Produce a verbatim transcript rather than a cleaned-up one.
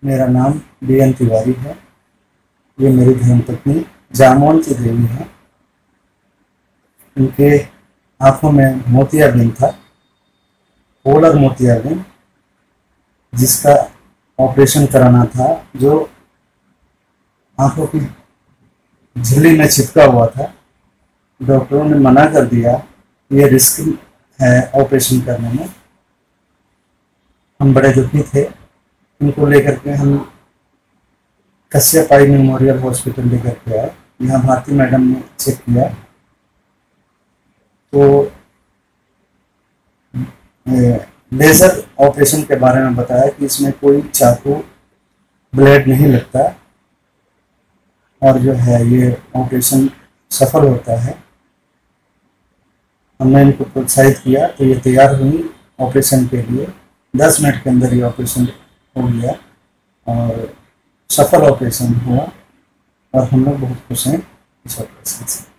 मेरा नाम B N Tiwari है। ये मेरी धर्मपत्नी जामवंती देवी है। उनके आंखों में मोतियाबिंद था, पोलर मोतियाबिंद, जिसका ऑपरेशन कराना था, जो आंखों की झिल्ली में चिपका हुआ था। डॉक्टरों ने मना कर दिया, ये रिस्क है ऑपरेशन करने में। हम बड़े दुखी थे। उनको लेकर के हम कश्यप आई मेमोरियल हॉस्पिटल लेकर के आए। यहाँ भारती मैडम ने चेक किया तो लेज़र ऑपरेशन के बारे में बताया कि इसमें कोई चाकू ब्लेड नहीं लगता और जो है ये ऑपरेशन सफल होता है। हमने इनको प्रोत्साहित किया तो ये तैयार हुई ऑपरेशन के लिए। दस मिनट के अंदर ये ऑपरेशन हो गया और सफल ऑपरेशन हुआ और हम लोग बहुत खुश हैं इस ऑपरेशन से।